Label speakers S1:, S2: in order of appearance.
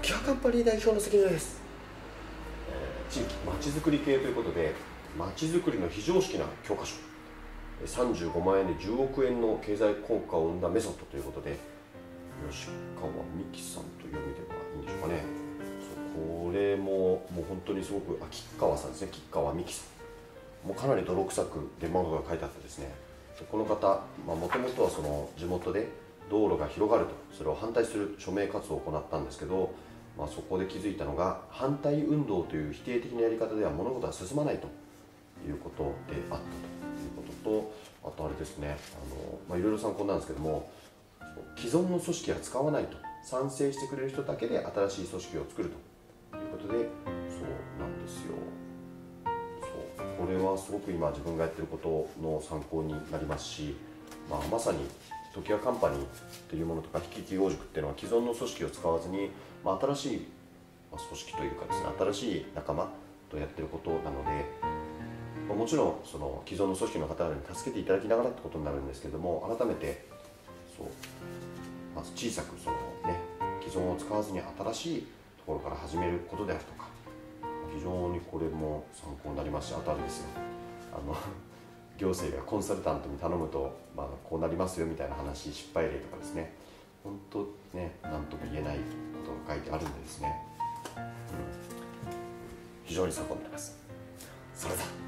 S1: キハカンパニー代表の関根です。
S2: 地域まちづくり系ということで、まちづくりの非常識な教科書、35万円で10億円の経済効果を生んだメソッドということで、吉川美希さんと読みではいいんでしょうかね。これももう本当にすごく、吉川さんですね、吉川美希さん、もうかなり泥臭くデマが書いてあってですね、この方、もともとはその地元で道路が広がると、それを反対する署名活動を行ったんですけど、そこで気づいたのが、反対運動という否定的なやり方では物事は進まないということであったということと、あとあれですね、いろいろ参考なんですけども、既存の組織は使わないと、賛成してくれる人だけで新しい組織を作るということで、そうなんですよ。これはすごく今自分がやってることの参考になりますし、まさに時矢カンパニーというものとか比企企業塾っていうのは既存の組織を使わずに、新しい組織というかですね、新しい仲間とやってることなので、もちろんその既存の組織の方々に助けていただきながらってことになるんですけども、改めてまず小さく既存を使わずに新しいところから始めることであるとか、非常にこれも参考になりますし、あとあれですよ、行政がコンサルタントに頼むと、こうなりますよみたいな話、失敗例とかですね、本当ね、何とも言えないことが書いてあるんでですね、非常に参考になります。それだ。